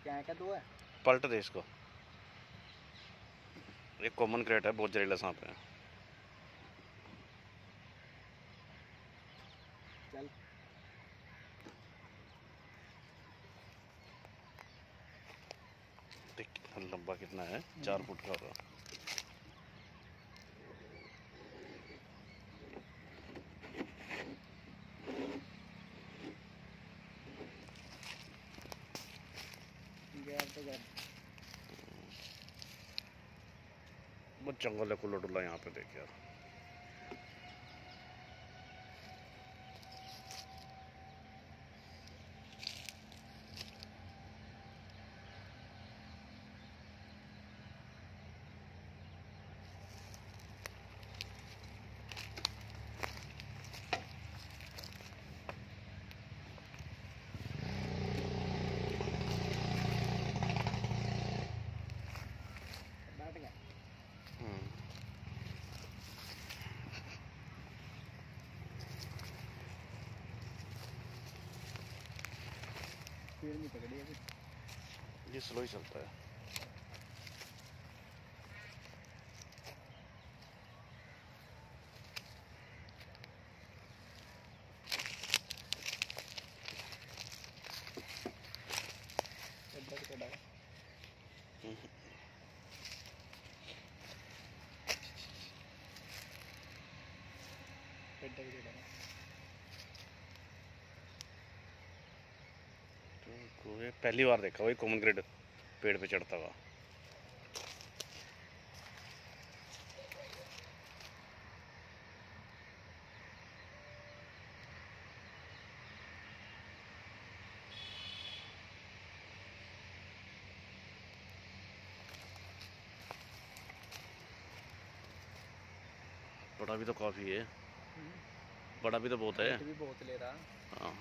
क्या है, क्या दो है? पलट दे इसको। ये कॉमन क्रेट है, बहुत जहरीला सांप है। चल देख कितना लंबा, कितना है, 4 फुट का होगा। गैर तो गैर। बहुत जंगल है, खुला डुला यहाँ पे, देख यार। बैठ गया। फिर नहीं पकड़ी अभी। ये स्लो ही चलता है। इधर से डाल। इधर से डाल। तो ये पहली बार देखा वही कॉमन क्रेट पेड़ पे चढ़ता हुआ। बड़ा भी तो काफी है, बड़ा भी तो बहुत है। भी बहुत ले रहा। हाँ,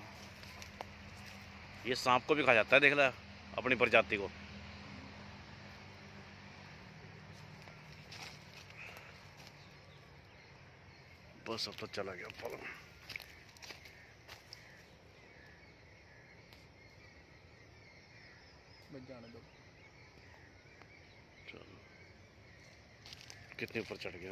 ये सांप को भी खा जाता है, देख ला अपनी प्रजाति को। बस अब तो चला गया पलंग। बच जाने दो। चलो, कितने ऊपर चढ़ गया।